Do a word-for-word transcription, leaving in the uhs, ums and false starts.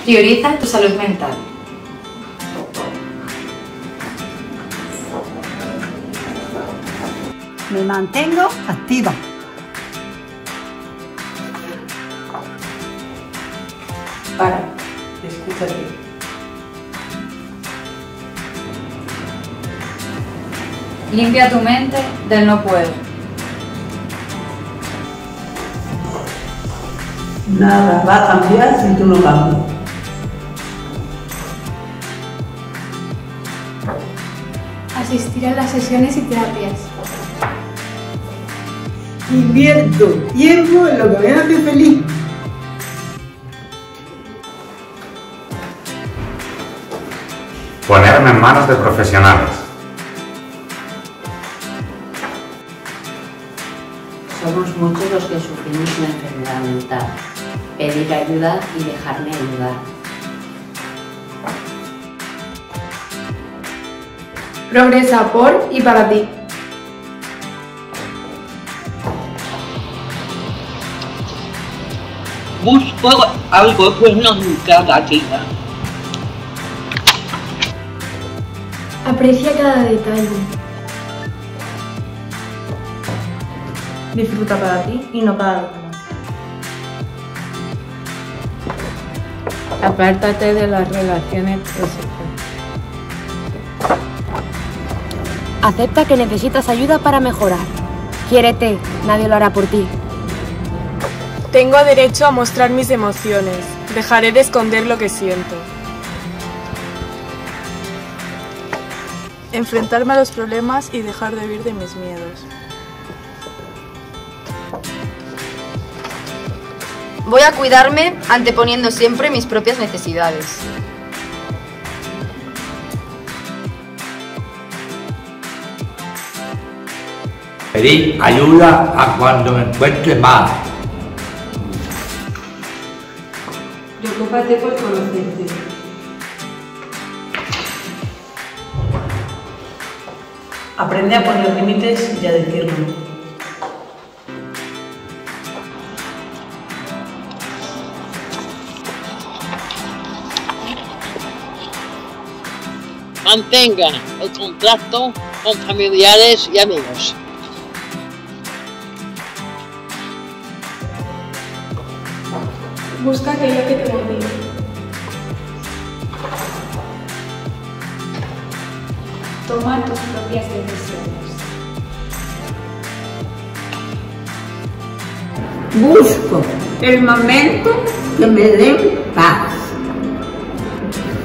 Prioriza tu salud mental. Me mantengo activa. Para, escúchate. Limpia tu mente del no puedo. Nada va a cambiar si tú no cambias. Asistir a las sesiones y terapias. Invierto tiempo en lo que me hace feliz. Ponerme en manos de profesionales. Somos muchos los que sufrimos una enfermedad mental. Pedir ayuda y dejarme ayudar. Progresa por y para ti. Busco algo que no es cada día. Aprecia cada detalle. Disfruta para ti y no para los demás. Apártate de las relaciones tóxicas. Acepta que necesitas ayuda para mejorar. Quiérete, nadie lo hará por ti. Tengo derecho a mostrar mis emociones. Dejaré de esconder lo que siento. Enfrentarme a los problemas y dejar de huir de mis miedos. Voy a cuidarme anteponiendo siempre mis propias necesidades. Pedir ayuda a cuando me encuentre mal. Preocúpate por conocerte. Aprende a poner límites y a decirlo. Mantenga el contacto con familiares y amigos. Busca aquello que te motive. Toma tus propias decisiones. Busco el momento que me dé paz.